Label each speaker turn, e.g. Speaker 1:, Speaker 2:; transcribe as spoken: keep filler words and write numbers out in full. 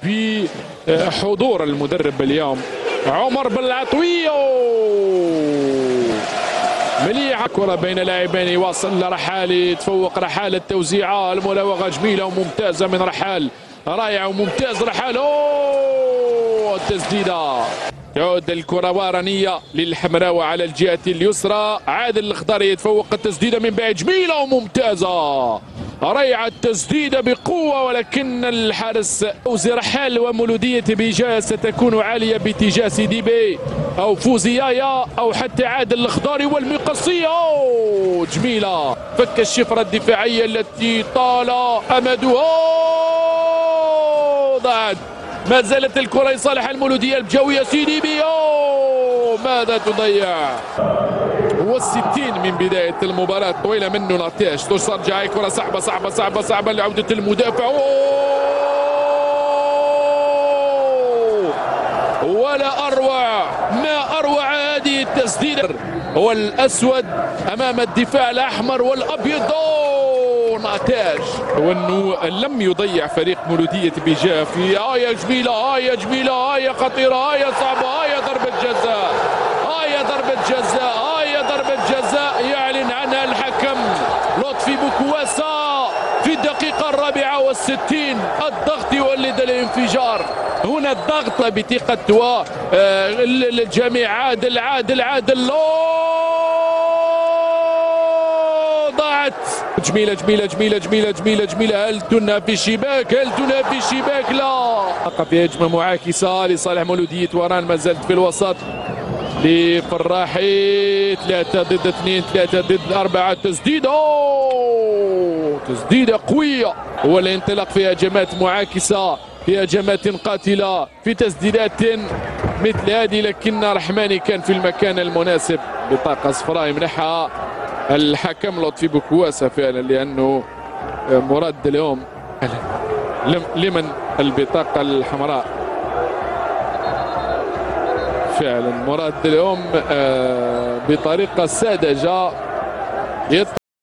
Speaker 1: بحضور المدرب اليوم عمر بالعطوية. مليحة كرة بين لاعبين، يواصل لرحال، يتفوق رحال، التوزيعة المراوغة جميلة وممتازة من رحال، رائعة وممتاز رحال. أوه التسديدة، تعود الكرة ورانية للحمراوي على الجهة اليسرى، عادل الخضري يتفوق، التسديدة من بعيد جميلة وممتازة، رائعة التسديدة بقوة، ولكن الحارس فوزي رحال ومولودية بيجا ستكون عالية باتجاه سيدي بي أو فوزيايا أو حتى عادل الخضاري والمقصية. أوه جميلة، فك الشفرة الدفاعية التي طال أمدها، ضاعت. ما زالت الكرة لصالح المولودية البجاوية سيدي بي. أوه ماذا تضيع؟ هو الستين من بداية المباراة، طويلة منه نتاج، ترجع كرة صعبة صعبة صعبة صعبة لعودة المدافع. أوه ولا أروع، ما أروع هذه التسديدة. هو الأسود أمام الدفاع الأحمر والأبيض. أوه نتاج، وأنه لم يضيع فريق مولودية بيجا في آية جميلة، آية جميلة، آية خطيرة، آية صعبة، آية ضربة جزاء، آية ضربة جزاء، ضربة جزاء يعلن عنها الحكم لطفي بوكواسا في الدقيقة الرابعة والستين. الضغط يولد الانفجار، هنا الضغط بثقة الجميع. عادل عادل عادل، ضاعت. جميلة جميلة جميلة جميلة جميلة جميلة، هل تنهى في الشباك؟ هل تنهى في الشباك؟ لا، في هجمة معاكسة لصالح مولودية وران، ما زالت في الوسط لفراحي، ثلاثة ضد اثنين، ثلاثة ضد أربعة، تسديدة، أوه تسديدة قوية. هو الانطلاق في هجمات معاكسة، في هجمات قاتلة، في تسديدات مثل هذه، لكن رحماني كان في المكان المناسب. بطاقة صفراء يمنحها الحكم لطفي بوكواسا فعلا، لأنه مراد اليوم لمن البطاقة الحمراء فعلا، مراد اليوم بطريقة ساذجة.